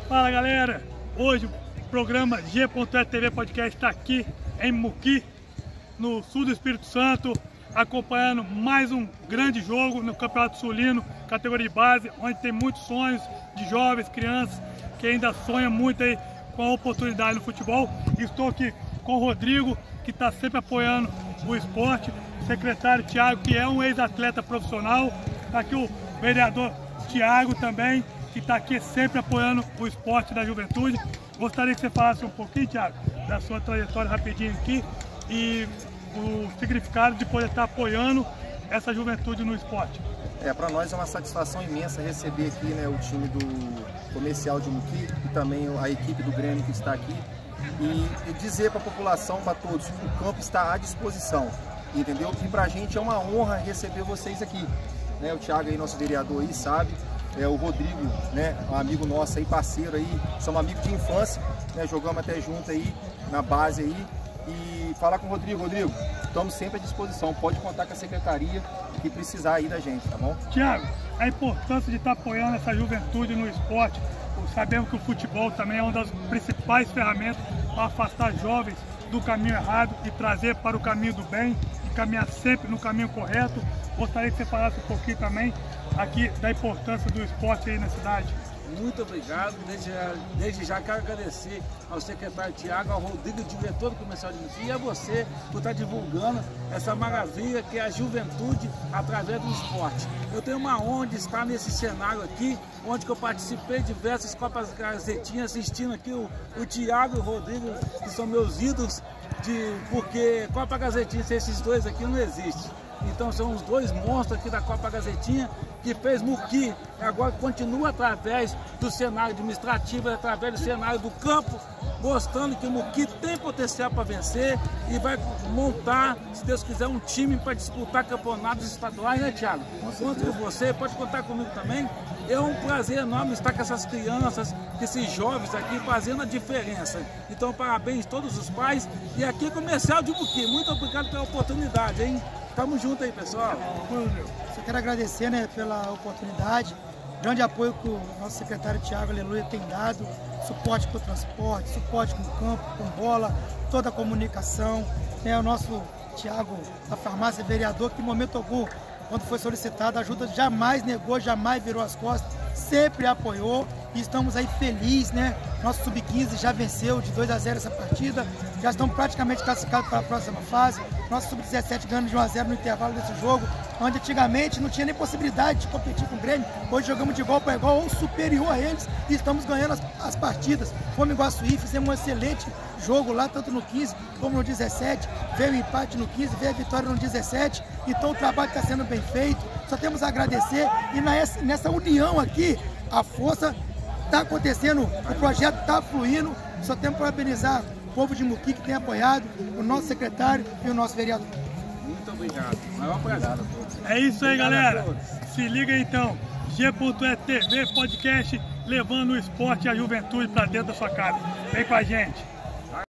Fala galera, hoje o programa G.E.TV Podcast está aqui em Muqui, no sul do Espírito Santo, acompanhando mais um grande jogo no Campeonato Sulino, categoria de base, onde tem muitos sonhos de jovens, crianças que ainda sonham muito aí com a oportunidade no futebol. Estou aqui com o Rodrigo, que está sempre apoiando o esporte, o secretário Thiago, que é um ex-atleta profissional, está aqui o vereador Thiago também, que está aqui sempre apoiando o esporte da juventude. Gostaria que você falasse um pouquinho, Thiago, da sua trajetória rapidinho aqui e o significado de poder estar apoiando essa juventude no esporte. Para nós é uma satisfação imensa receber aqui, né, o time do comercial de Muqui e também a equipe do Grêmio que está aqui e dizer para a população, para todos, que o campo está à disposição, entendeu? Que para a gente é uma honra receber vocês aqui, né? O Thiago aí, nosso vereador aí, sabe? O Rodrigo, né, um amigo nosso aí, parceiro aí, somos amigos de infância, né, jogamos até junto aí, na base aí, e falar com o Rodrigo, estamos sempre à disposição, pode contar com a secretaria que precisar aí da gente, tá bom? Thiago, a importância de estar apoiando essa juventude no esporte, sabemos que o futebol também é uma das principais ferramentas para afastar jovens do caminho errado e trazer para o caminho do bem, e caminhar sempre no caminho correto. Gostaria que você falasse um pouquinho também aqui da importância do esporte aí na cidade. Muito obrigado, desde já quero agradecer ao secretário Thiago, ao Rodrigo, diretor do Comercial de Muqui, e a você por estar divulgando essa maravilha que é a juventude através do esporte. Eu tenho uma honra de estar nesse cenário aqui, onde eu participei de diversas Copas Gazetinhas, assistindo aqui o Thiago e o Rodrigo, que são meus ídolos, porque Copa Gazetinha, esses dois aqui não existem. Então são os dois monstros aqui da Copa Gazetinha que fez Muqui, e agora continua através do cenário administrativo, através do cenário do campo, mostrando que o Muqui tem potencial para vencer e vai montar, se Deus quiser, um time para disputar campeonatos estaduais, né, Thiago? Conto com você, pode contar comigo também. É um prazer enorme estar com essas crianças, com esses jovens aqui fazendo a diferença. Então, parabéns a todos os pais. E aqui é Comercial de Muqui. Muito obrigado pela oportunidade, hein? Tamo junto aí, pessoal. Só quero agradecer, né, pela oportunidade, grande apoio que o nosso secretário Thiago, aleluia, tem dado, suporte com o transporte, suporte com o campo, com bola, toda a comunicação, né, o nosso Thiago da farmácia, vereador, que em momento algum, quando foi solicitado ajuda, jamais negou, jamais virou as costas, sempre apoiou e estamos aí felizes, né? Nosso Sub-15 já venceu de 2-0 essa partida, já estamos praticamente classificados para a próxima fase. Nosso Sub-17 ganhando de 1-0 no intervalo desse jogo, onde antigamente não tinha nem possibilidade de competir com o Grêmio. Hoje jogamos de igual para igual ou superior a eles e estamos ganhando as partidas. Fomos em Guaçuí, fizemos um excelente jogo lá, tanto no 15 como no 17. Veio o empate no 15, veio a vitória no 17. Então o trabalho está sendo bem feito. Só temos a agradecer e nessa união aqui, a força está acontecendo, o projeto está fluindo. Só temos para parabenizar o povo de Muqui que tem apoiado, o nosso secretário e o nosso vereador. Muito obrigado. Maior prazer a todos. É isso aí, galera. Se liga então. G.E.TV Podcast, levando o esporte e a juventude para dentro da sua casa. Vem com a gente.